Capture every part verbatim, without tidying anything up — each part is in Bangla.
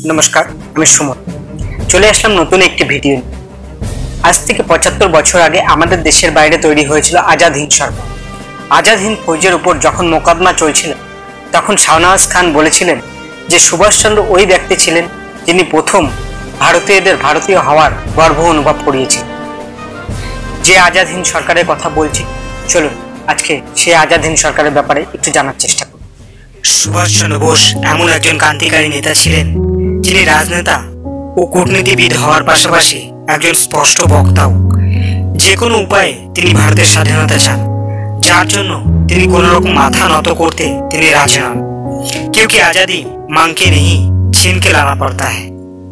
नमस्कार আমি সুমন চলে আসলাম নতুন একটি ভিডিও আজ থেকে পঁচাত্তর বছর আগে আমাদের দেশের বাইরে তৈরি হয়েছিল আজাদ হিন্দ সরকার। আজাদ হিন্দ ফৌজের উপর যখন মোকদ্দমা চলছিল তখন শাহনওয়াজ খান বলেছিলেন যে সুভাষচন্দ্র ওই ব্যক্তি ছিলেন যিনি প্রথম ভারতীয়দের ভারতীয় হওয়ার গর্ব অনুভব করিয়েছিলেন। যে আজাদ হিন্দ সরকারের কথা বলছি, চলুন আজকে সেই আজাদ হিন্দ সরকারের ব্যাপারে একটু জানার চেষ্টা করি। সুভাষচন্দ্র বোস এমন একজন ক্রান্তিকারী নেতা ছিলেন যিনি রাজনেতা ও কূটনীতিবিদ হওয়ার পাশাপাশি একজন স্পষ্ট বক্তাও। যে কোনো উপায়ে তিনি ভারতের স্বাধীনতা চান, যার জন্য তিনি কোনো রকম মাথা নত করতে তিনি রাজি নন। क्योंकि आजादी मांग के नहीं छीन के लाना पड़ता है।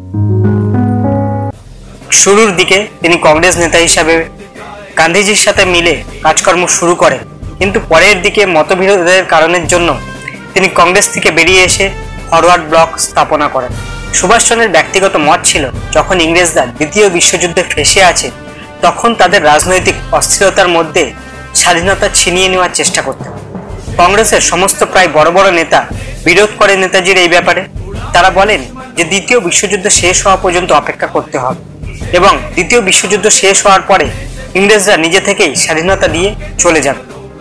শুরুর দিকে তিনি কংগ্রেস নেতা হিসাবে গান্ধীজির সাথে মিলে কাজকর্ম শুরু করেন, কিন্তু পরের দিকে মতবিরোধের কারণের জন্য তিনি কংগ্রেস থেকে বেরিয়ে এসে ফরওয়ার্ড ব্লক স্থাপনা করেন। সুভাষচন্দ্রের ব্যক্তিগত মত ছিল যখন ইংরেজরা দ্বিতীয় বিশ্বযুদ্ধে ফেঁসে আছে তখন তাদের রাজনৈতিক অস্থিরতার মধ্যে স্বাধীনতা ছিনিয়ে নেওয়ার চেষ্টা করতে হবে। কংগ্রেসের সমস্ত প্রায় বড় বড় নেতা বিরোধ করে নেতাজির এই ব্যাপারে। তারা বলেন যে দ্বিতীয় বিশ্বযুদ্ধ শেষ হওয়া পর্যন্ত অপেক্ষা করতে হবে এবং দ্বিতীয় বিশ্বযুদ্ধ শেষ হওয়ার পরে ইংরেজরা নিজে থেকেই স্বাধীনতা দিয়ে চলে যাবে।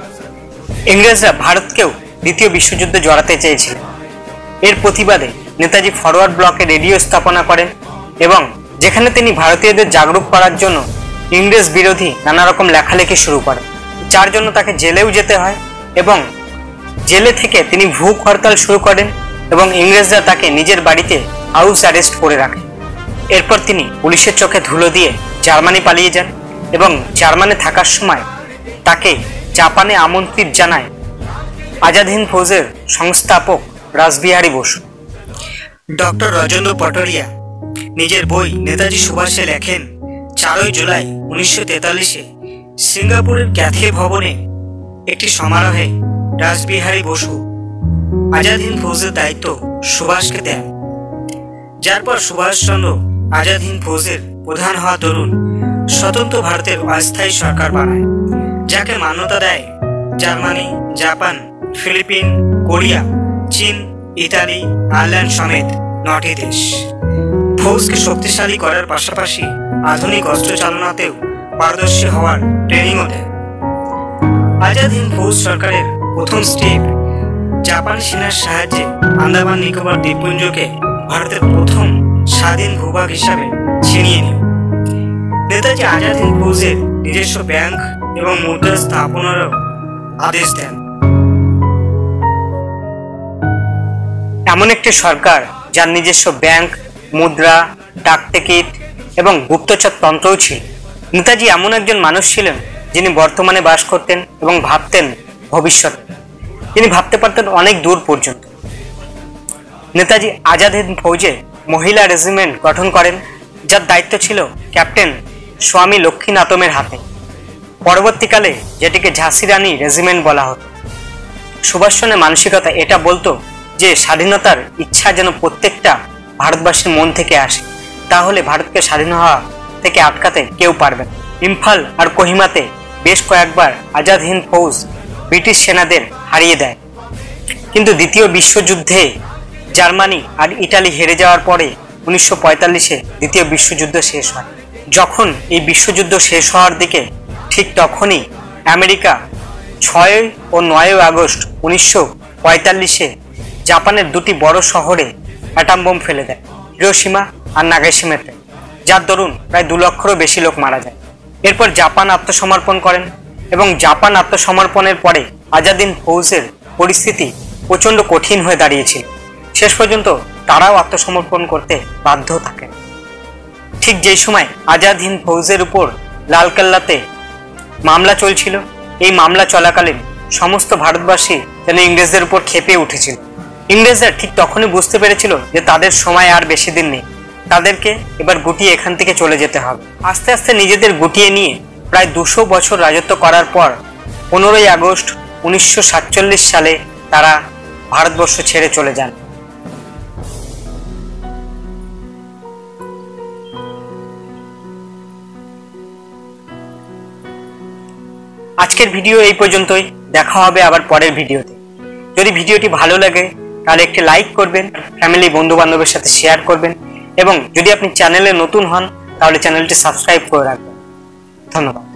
ইংরেজরা ভারতকেও দ্বিতীয় বিশ্বযুদ্ধে জড়াতে চেয়েছিল। এর প্রতিবাদে নেতাজি ফরওয়ার্ড ব্লকে রেডিও স্থাপনা করেন এবং যেখানে তিনি ভারতীয়দের জাগরুক করার জন্য ইংরেজ বিরোধী নানা রকম লেখালেখি শুরু করেন, যার জন্য তাকে জেলেও যেতে হয় এবং জেলে থেকে তিনি ভূখ হরতাল শুরু করেন এবং ইংরেজরা তাকে নিজের বাড়িতে হাউস অ্যারেস্ট করে রাখে। এরপর তিনি পুলিশের চোখে ধুলো দিয়ে জার্মানি পালিয়ে যান এবং জার্মানি থাকার সময় তাকে জাপানে আমন্ত্রিত জানায় আজাদ হিন্দ ফৌজের সংস্থাপক রাসবিহারী বসু। ডক্টর রাজেন্দ্র পটরিয়া নিজের বই নেতাজি সুভাষে লেখেন, চারই জুলাই উনিশশো তেতাল্লিশে সিঙ্গাপুরের ক্যাথে ভবনে একটি সমারোহে রাসবিহারী বসু আজাদ হিন্দ ফৌজের দায়িত্ব সুভাষকে দেন, যার পর সুভাষচন্দ্র আজাদ হিন্দ ফৌজের প্রধান হওয়া তরুণ স্বতন্ত্র ভারতের অস্থায়ী সরকার বানায়, যাকে মান্যতা দেয় জার্মানি, জাপান, ফিলিপিন, কোরিয়া, চীন, ইতালি, আয়ারল্যান্ড সমেত নটি দেশ। ফৌজকে শক্তিশালী করার পাশাপাশি আধুনিক অস্ত্র চালনাতেও পারদর্শী হওয়ার ট্রেনিংও দেয়। আজাদ হিন্দ ফৌজ সরকারের প্রথম স্টেপ জাপানি সেনার সাহায্যে আন্দামান নিকোবর দ্বীপপুঞ্জকে ভারতের প্রথম স্বাধীন ভূভাগ হিসাবে ছিনিয়ে নেয়। নেতাজি আজাদ হিন্দ ফৌজের নিজস্ব ব্যাংক এবং মুদ্রা স্থাপনেরও আদেশ দেন। এমন একটি সরকার যার নিজস্ব ব্যাংক, মুদ্রা, ডাক টিকিট এবং গুপ্তচর তন্ত্রও ছিল। নেতাজি এমন একজন মানুষ ছিলেন যিনি বর্তমানে বাস করতেন এবং ভাবতেন ভবিষ্যৎ। তিনি ভাবতে পারতেন অনেক দূর পর্যন্ত। নেতাজি আজাদ হিন্দ ফৌজে মহিলা রেজিমেন্ট গঠন করেন, যার দায়িত্ব ছিল ক্যাপ্টেন স্বামী লক্ষ্মীনাথমের হাতে। পরবর্তীকালে যেটিকে ঝাঁসি রানী রেজিমেন্ট বলা হতো। সুভাষচন্দ্রের মানসিকতা এটা বলতো যে স্বাধীনতার ইচ্ছা যেন প্রত্যেকটা ভারতবাসীর মন থেকে আসে, তাহলে ভারতকে স্বাধীন হওয়া থেকে আটকাতে কেউ পারবে না। ইম্ফল আর কোহিমাতে বেশ কয়েকবার আজাদ হিন্দ ফৌজ ব্রিটিশ সেনাদের হারিয়ে দেয়, কিন্তু দ্বিতীয় বিশ্বযুদ্ধে জার্মানি আর ইটালি হেরে যাওয়ার পরে উনিশশো পঁয়তাল্লিশে দ্বিতীয় বিশ্বযুদ্ধ শেষ হয়। যখন এই বিশ্বযুদ্ধ শেষ হওয়ার দিকে ঠিক তখনই আমেরিকা ছয় ও নয় আগস্ট উনিশশো পঁয়তাল্লিশে জাপানের দুটি বড় শহরে অ্যাটম বোম ফেলে দেয়, হিরোশিমা আর নাগাসাকিতে, যার দরুন প্রায় দু লক্ষেরও বেশি লোক মারা যায়। এরপর জাপান আত্মসমর্পণ করেন এবং জাপান আত্মসমর্পণের পরে আজাদ হিন্দ ফৌজের পরিস্থিতি প্রচণ্ড কঠিন হয়ে দাঁড়িয়েছিল। শেষ পর্যন্ত তারাও আত্মসমর্পণ করতে বাধ্য থাকেন। ঠিক যেই সময় আজাদ হিন্দ ফৌজের উপর লালকেল্লাতে মামলা চলছিল, এই মামলা চলাকালীন সমস্ত ভারতবাসী যেন ইংরেজদের উপর ক্ষেপে উঠেছিল। ইংরেজরা ঠিক তখনই বুঝতে পেরেছিল যে তাদের সময় আর বেশি দিন নেই, তাদেরকে এবার গুটিয়ে এখান থেকে চলে যেতে হবে। আস্তে আস্তে নিজেদের গুটিয়ে নিয়ে প্রায় দুশো বছর রাজত্ব করার পর পনেরোই আগস্ট উনিশশো সাতচল্লিশ সালে তারা ভারতবর্ষ ছেড়ে চলে যান। আজকের ভিডিও এই পর্যন্তই, দেখা হবে আবার পরের ভিডিওতে। যদি ভিডিওটি ভালো লাগে তাহলে একটি লাইক করবেন, ফ্যামিলি বন্ধু বান্ধবের সাথে শেয়ার করবেন এবং যদি আপনি চ্যানেলে নতুন হন তাহলে চ্যানেলটি সাবস্ক্রাইব করে রাখবেন। ধন্যবাদ।